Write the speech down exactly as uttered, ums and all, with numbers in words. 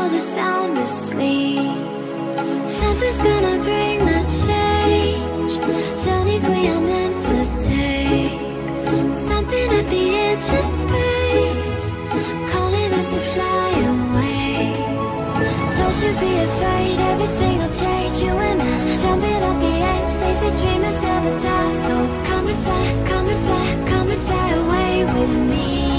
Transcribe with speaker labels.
Speaker 1: for the sound asleep. Something's gonna bring the change. Journeys we are meant to take. Something at the edge of space, calling us to fly away. Don't you be afraid, everything will change. You and I, jumping off the edge. They say dreamers never die, so come and fly, come and fly, come and fly away with me.